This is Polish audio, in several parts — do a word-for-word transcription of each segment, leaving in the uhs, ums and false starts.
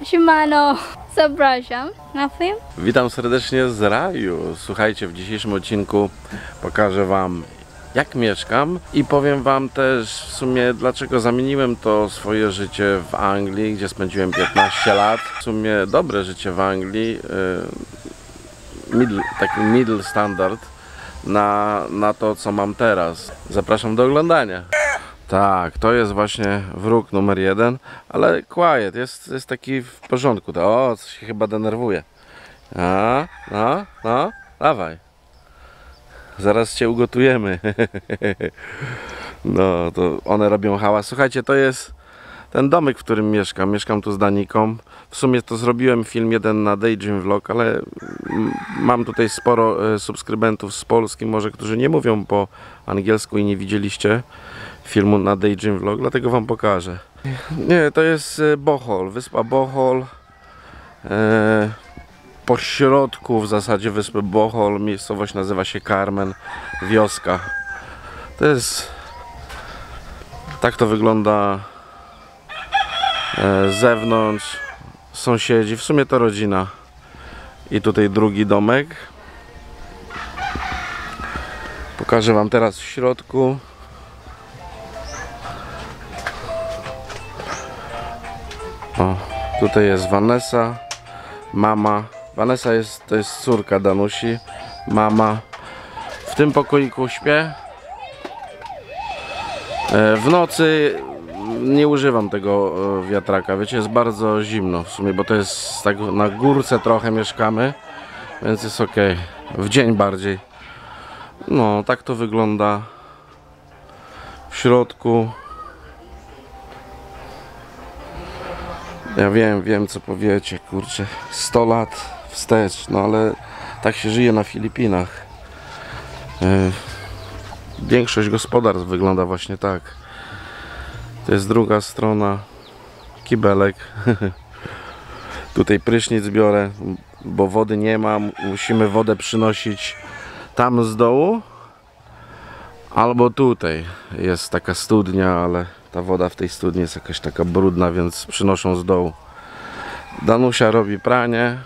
Siemano, zapraszam na film. Witam serdecznie z raju. Słuchajcie, w dzisiejszym odcinku pokażę wam, jak mieszkam i powiem wam też w sumie, dlaczego zamieniłem to swoje życie w Anglii, gdzie spędziłem piętnaście lat. W sumie dobre życie w Anglii, middle, taki middle standard na, na to, co mam teraz. Zapraszam do oglądania. Tak, to jest właśnie wróg numer jeden, ale quiet, jest, jest taki w porządku. O, coś się chyba denerwuje. A, no, no, dawaj. Zaraz cię ugotujemy. No, to one robią hałas. Słuchajcie, to jest ten domek, w którym mieszkam. Mieszkam tu z Daniką. W sumie to zrobiłem film jeden na Daydream Vlog, ale mam tutaj sporo subskrybentów z Polski, może którzy nie mówią po angielsku i nie widzieliście filmu na Daydream Vlog, dlatego wam pokażę. Nie, to jest Bohol, wyspa Bohol. E, po środku w zasadzie wyspy Bohol, miejscowość nazywa się Carmen, wioska. To jest, tak to wygląda e, z zewnątrz. Sąsiedzi, w sumie to rodzina. I tutaj drugi domek. Pokażę wam teraz w środku. O, tutaj jest Vanessa, mama. Vanessa jest, to jest córka Danusi, mama. W tym pokoiku śpię. W nocy nie używam tego wiatraka, wiecie, jest bardzo zimno w sumie, bo to jest tak na górce trochę mieszkamy, więc jest ok. W dzień bardziej. No, tak to wygląda w środku. Ja wiem, wiem co powiecie, kurczę, sto lat wstecz, no ale tak się żyje na Filipinach. Yy, większość gospodarstw wygląda właśnie tak. To jest druga strona, kibelek. Tutaj prysznic biorę, bo wody nie ma, musimy wodę przynosić tam z dołu. Albo tutaj jest taka studnia, ale ta woda w tej studni jest jakaś taka brudna, więc przynoszą z dołu. Danusia robi pranie.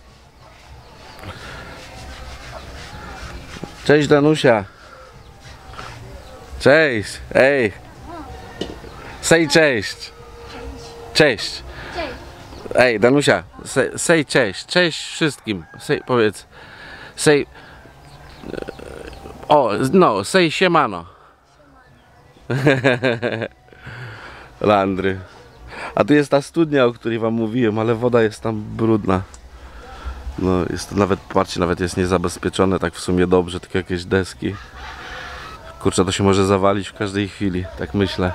Cześć Danusia. Cześć. Ej. Say cześć. Cześć. Ej Danusia, say, say cześć. Cześć wszystkim. Say, powiedz. Say. O, no, say siemano. Landry. A tu jest ta studnia, o której wam mówiłem, ale woda jest tam brudna. No, jest to nawet, patrzcie, nawet jest niezabezpieczone tak w sumie dobrze, tylko jakieś deski. Kurczę, to się może zawalić w każdej chwili, tak myślę.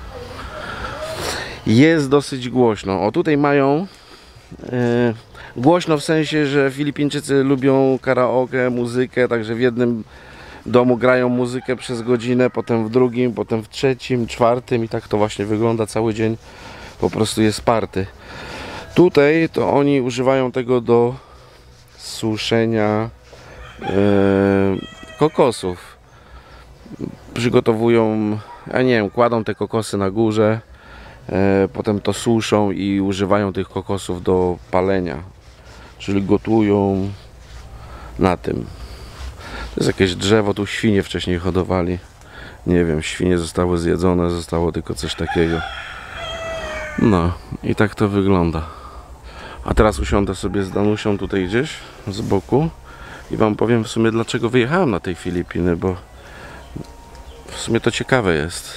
Jest dosyć głośno. O, tutaj mają yy, głośno w sensie, że Filipińczycy lubią karaoke, muzykę, także w jednym domu grają muzykę przez godzinę, potem w drugim, potem w trzecim, czwartym i tak to właśnie wygląda cały dzień. Po prostu jest party. Tutaj to oni używają tego do suszenia yy, kokosów. Przygotowują, ja nie wiem, kładą te kokosy na górze, yy, potem to suszą i używają tych kokosów do palenia. Czyli gotują na tym. To jest jakieś drzewo, tu świnie wcześniej hodowali. Nie wiem, świnie zostały zjedzone, zostało tylko coś takiego. No i tak to wygląda. A teraz usiądę sobie z Danusią tutaj gdzieś z boku i wam powiem w sumie, dlaczego wyjechałem na tej Filipiny, bo w sumie to ciekawe jest.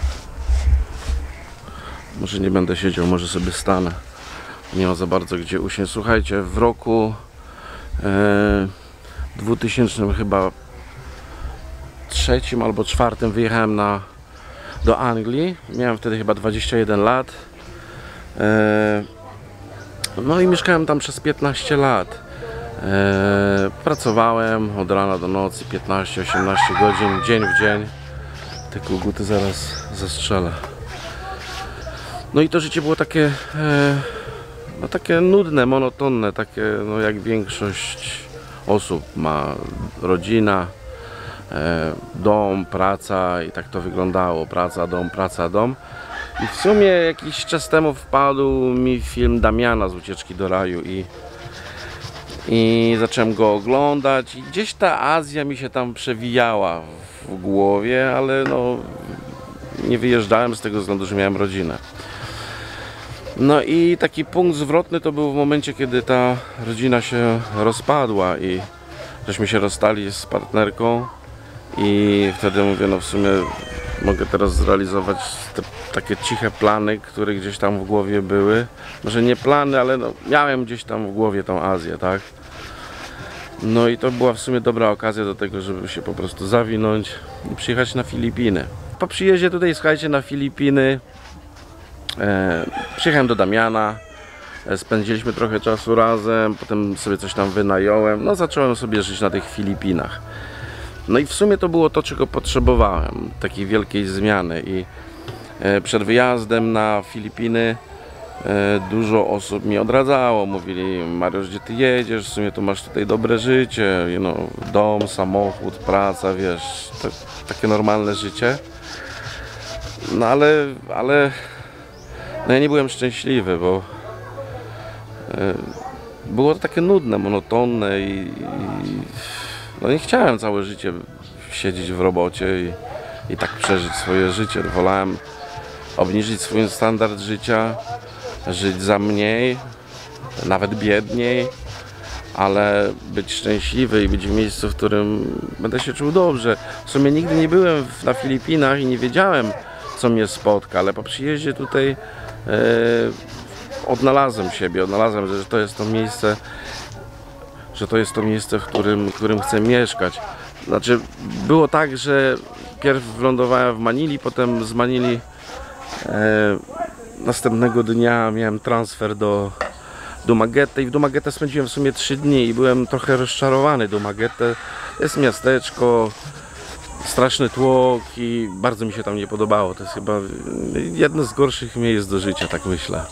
Może nie będę siedział, może sobie stanę. Nie ma za bardzo gdzie usiąść. Słuchajcie, w roku e, dwutysięcznym chyba trzecim albo czwartym wyjechałem na, do Anglii. Miałem wtedy chyba dwadzieścia jeden lat. E, no i mieszkałem tam przez piętnaście lat. E, pracowałem od rana do nocy piętnaście osiemnaście godzin, dzień w dzień. Te koguty zaraz zastrzelę. No i to życie było takie e, no takie nudne, monotonne, takie no jak większość osób ma rodzina, e, dom, praca i tak to wyglądało, praca, dom, praca, dom. I w sumie jakiś czas temu wpadł mi film Damiana z Ucieczki do raju i, i zacząłem go oglądać i gdzieś ta Azja mi się tam przewijała w głowie, ale no nie wyjeżdżałem z tego względu, że miałem rodzinę. No i taki punkt zwrotny to był w momencie, kiedy ta rodzina się rozpadła i żeśmy się rozstali z partnerką i wtedy mówię, no w sumie mogę teraz zrealizować te takie ciche plany, które gdzieś tam w głowie były. Może nie plany, ale no, miałem gdzieś tam w głowie tą Azję, tak? No i to była w sumie dobra okazja do tego, żeby się po prostu zawinąć i przyjechać na Filipiny. Po przyjeździe tutaj, słuchajcie, na Filipiny e, przyjechałem do Damiana, e, spędziliśmy trochę czasu razem, potem sobie coś tam wynająłem, no zacząłem sobie żyć na tych Filipinach. No i w sumie to było to, czego potrzebowałem, takiej wielkiej zmiany i e, przed wyjazdem na Filipiny e, dużo osób mi odradzało, mówili: Mariusz, gdzie ty jedziesz, w sumie to masz tutaj dobre życie, you know, dom, samochód, praca, wiesz, to, takie normalne życie. No ale, ale no ja nie byłem szczęśliwy, bo e, było to takie nudne, monotonne i, i no nie chciałem całe życie siedzieć w robocie i, i tak przeżyć swoje życie. Wolałem obniżyć swój standard życia, żyć za mniej, nawet biedniej, ale być szczęśliwy i być w miejscu, w którym będę się czuł dobrze. W sumie nigdy nie byłem na Filipinach i nie wiedziałem, co mnie spotka, ale po przyjeździe tutaj e, odnalazłem siebie, odnalazłem, że to jest to miejsce, że to jest to miejsce, w którym, w którym chcę mieszkać. Znaczy, było tak, że pierw wylądowałem w Manili, potem z Manili e, następnego dnia miałem transfer do Dumaguete i w Dumaguete spędziłem w sumie trzy dni i byłem trochę rozczarowany. Dumaguete to jest miasteczko, straszny tłok i bardzo mi się tam nie podobało. To jest chyba jedno z gorszych miejsc do życia, tak myślę.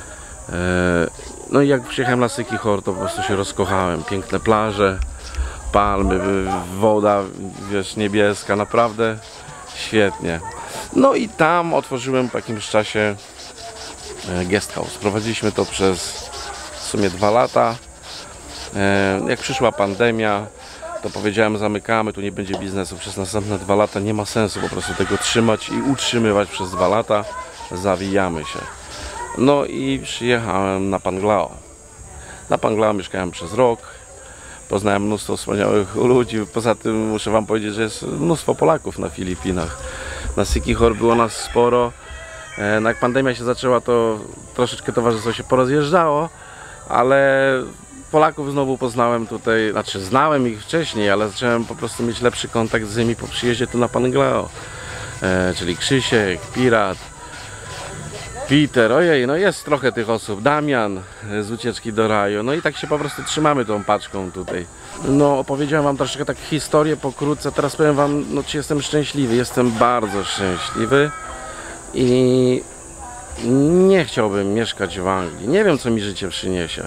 No i jak przyjechałem na Siquijor, to po prostu się rozkochałem. Piękne plaże, palmy, woda, wiesz, niebieska, naprawdę świetnie. No i tam otworzyłem po jakimś czasie guest house. Prowadziliśmy to przez w sumie dwa lata. Jak przyszła pandemia, to powiedziałem: zamykamy, tu nie będzie biznesu przez następne dwa lata, nie ma sensu po prostu tego trzymać i utrzymywać przez dwa lata, zawijamy się. No i przyjechałem na Panglao. Na Panglao mieszkałem przez rok, poznałem mnóstwo wspaniałych ludzi, poza tym muszę wam powiedzieć, że jest mnóstwo Polaków na Filipinach. Na Siquijor było nas sporo, no jak pandemia się zaczęła, to troszeczkę towarzystwo się porozjeżdżało, ale Polaków znowu poznałem tutaj, znaczy znałem ich wcześniej, ale zacząłem po prostu mieć lepszy kontakt z nimi po przyjeździe tu na Panglao, e, czyli Krzysiek, Pirat, Peter, ojej, no jest trochę tych osób, Damian z Ucieczki do raju, no i tak się po prostu trzymamy tą paczką tutaj. No opowiedziałem wam troszeczkę tak historię pokrótce, teraz powiem wam, no czy jestem szczęśliwy, jestem bardzo szczęśliwy i nie chciałbym mieszkać w Anglii, nie wiem, co mi życie przyniesie.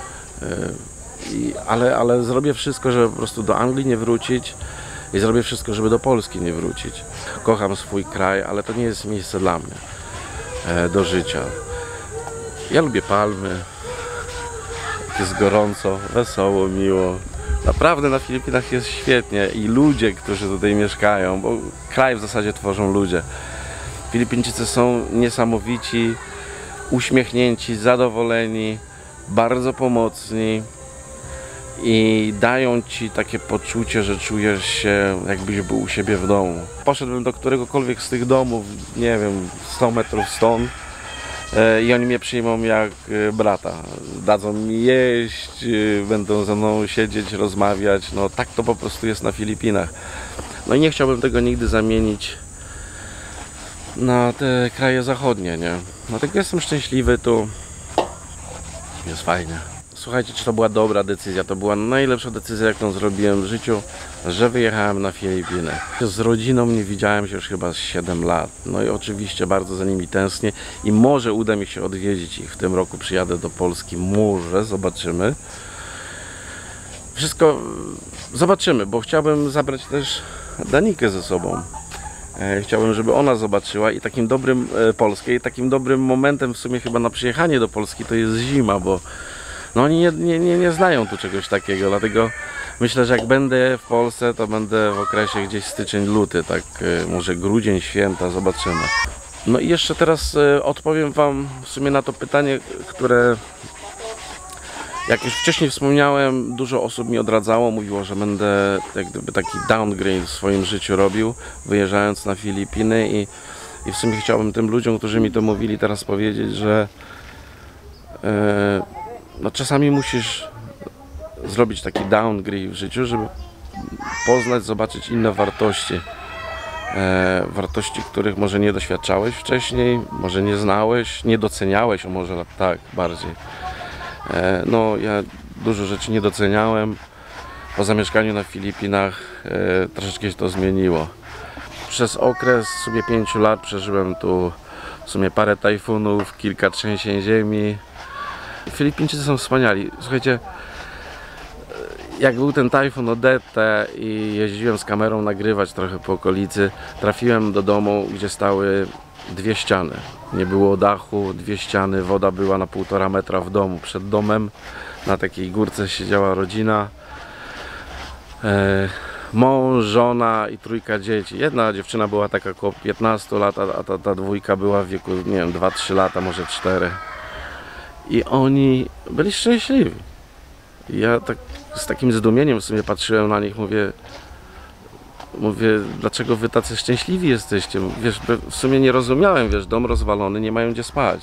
I, ale, ale zrobię wszystko, żeby po prostu do Anglii nie wrócić i zrobię wszystko, żeby do Polski nie wrócić. Kocham swój kraj, ale to nie jest miejsce dla mnie e, do życia. Ja lubię palmy, jest gorąco, wesoło, miło. Naprawdę na Filipinach jest świetnie i ludzie, którzy tutaj mieszkają, bo kraj w zasadzie tworzą ludzie. Filipińczycy są niesamowici, uśmiechnięci, zadowoleni, bardzo pomocni i dają ci takie poczucie, że czujesz się, jakbyś był u siebie w domu. Poszedłbym do któregokolwiek z tych domów, nie wiem, sto metrów stąd i oni mnie przyjmą jak brata. Dadzą mi jeść, będą ze mną siedzieć, rozmawiać. No tak to po prostu jest na Filipinach. No i nie chciałbym tego nigdy zamienić na te kraje zachodnie, nie? Dlatego jestem szczęśliwy tu. Jest fajnie. Słuchajcie, czy to była dobra decyzja? To była najlepsza decyzja, jaką zrobiłem w życiu, że wyjechałem na Filipiny. Z rodziną nie widziałem się już chyba z siedem lat. No i oczywiście bardzo za nimi tęsknię i może uda mi się odwiedzić ich. W tym roku przyjadę do Polski. Może, zobaczymy. Wszystko zobaczymy, bo chciałbym zabrać też Danikę ze sobą. E, chciałbym, żeby ona zobaczyła i takim dobrym e, Polskę i takim dobrym momentem w sumie chyba na przyjechanie do Polski to jest zima, bo no oni nie, nie, nie, nie znają tu czegoś takiego, dlatego myślę, że jak będę w Polsce, to będę w okresie gdzieś styczeń, luty, tak e, może grudzień, święta, zobaczymy. No i jeszcze teraz e, odpowiem Wam w sumie na to pytanie, które jak już wcześniej wspomniałem, dużo osób mi odradzało, mówiło, że będę jak gdyby taki downgrade w swoim życiu robił, wyjeżdżając na Filipiny i, i w sumie chciałbym tym ludziom, którzy mi to mówili, teraz powiedzieć, że e, no czasami musisz zrobić taki downgrade w życiu, żeby poznać, zobaczyć inne wartości. E, wartości, których może nie doświadczałeś wcześniej, może nie znałeś, nie doceniałeś, o może tak bardziej. E, no ja dużo rzeczy nie doceniałem. Po zamieszkaniu na Filipinach e, troszeczkę się to zmieniło. Przez okres w sumie pięciu lat przeżyłem tu w sumie parę tajfunów, kilka trzęsień ziemi. Filipińczycy są wspaniali. Słuchajcie, jak był ten tajfun Odette i jeździłem z kamerą nagrywać trochę po okolicy, trafiłem do domu, gdzie stały dwie ściany. Nie było dachu, dwie ściany, woda była na półtora metra w domu. Przed domem na takiej górce siedziała rodzina. E, mąż, żona i trójka dzieci. Jedna dziewczyna była taka około piętnastu lat, a ta, ta dwójka była w wieku, nie wiem, dwa trzy lata, może cztery. I oni byli szczęśliwi. Ja tak z takim zdumieniem w sumie patrzyłem na nich, mówię, mówię, dlaczego wy tacy szczęśliwi jesteście? Wiesz, w sumie nie rozumiałem, wiesz, dom rozwalony, nie mają gdzie spać.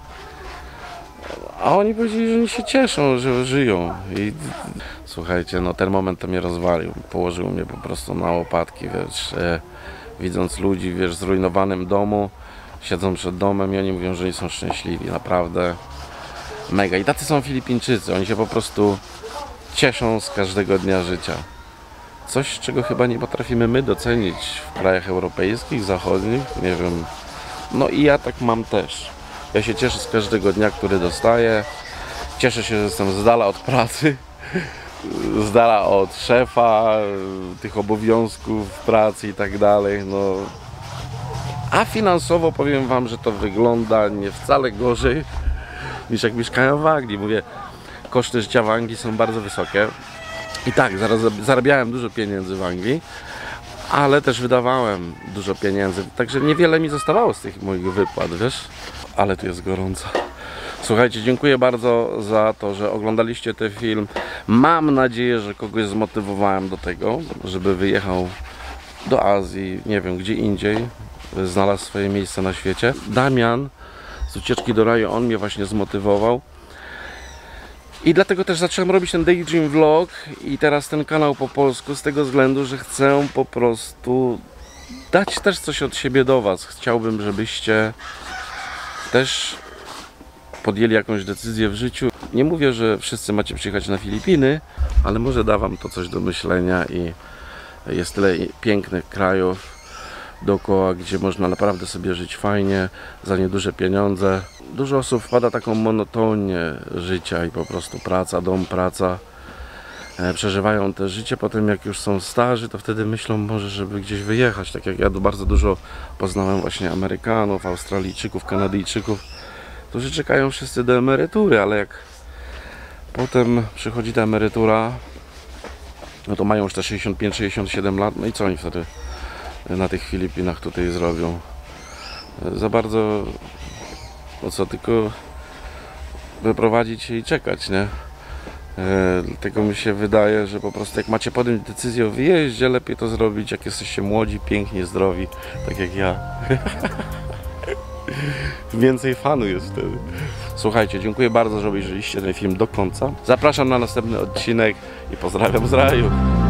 A oni powiedzieli, że oni się cieszą, że żyją. I słuchajcie, no ten moment to mnie rozwalił. Położył mnie po prostu na łopatki, wiesz, e, widząc ludzi, wiesz, w zrujnowanym domu, siedzą przed domem i oni mówią, że oni są szczęśliwi, naprawdę mega. I tacy są Filipińczycy, oni się po prostu cieszą z każdego dnia życia. Coś, czego chyba nie potrafimy my docenić w krajach europejskich, zachodnich, nie wiem. No i ja tak mam też. Ja się cieszę z każdego dnia, który dostaję. Cieszę się, że jestem z dala od pracy, z dala od szefa, tych obowiązków pracy i tak dalej. No. A finansowo powiem Wam, że to wygląda nie wcale gorzej niż jak mieszkałem w Anglii. Mówię, koszty życia w Anglii są bardzo wysokie. I tak, zaraz zarabiałem dużo pieniędzy w Anglii, ale też wydawałem dużo pieniędzy, także niewiele mi zostawało z tych moich wypłat, wiesz? Ale tu jest gorąco. Słuchajcie, dziękuję bardzo za to, że oglądaliście ten film. Mam nadzieję, że kogoś zmotywowałem do tego, żeby wyjechał do Azji, nie wiem, gdzie indziej, znalazł swoje miejsce na świecie. Damian z Ucieczki do Raju, on mnie właśnie zmotywował. I dlatego też zacząłem robić ten Daydream Vlog i teraz ten kanał po polsku z tego względu, że chcę po prostu dać też coś od siebie do Was. Chciałbym, żebyście też podjęli jakąś decyzję w życiu. Nie mówię, że wszyscy macie przyjechać na Filipiny, ale może da Wam to coś do myślenia i jest tyle pięknych krajów dookoła, gdzie można naprawdę sobie żyć fajnie, za nieduże pieniądze. Dużo osób wpada taką monotonię życia i po prostu praca, dom, praca. E, przeżywają te życie, potem jak już są starzy, to wtedy myślą może, żeby gdzieś wyjechać. Tak jak ja bardzo dużo poznałem właśnie Amerykanów, Australijczyków, Kanadyjczyków, którzy czekają wszyscy do emerytury, ale jak potem przychodzi ta emerytura, no to mają już te sześćdziesiąt pięć sześćdziesiąt siedem lat, no i co oni wtedy na tych Filipinach tutaj zrobią? Za bardzo, no co, tylko wyprowadzić się i czekać, nie? E, dlatego mi się wydaje, że po prostu jak macie podjąć decyzję o wyjeździe, lepiej to zrobić, jak jesteście młodzi, piękni, zdrowi, tak jak ja. Więcej fanu jest wtedy. Słuchajcie, dziękuję bardzo, że obejrzeliście ten film do końca. Zapraszam na następny odcinek i pozdrawiam z raju.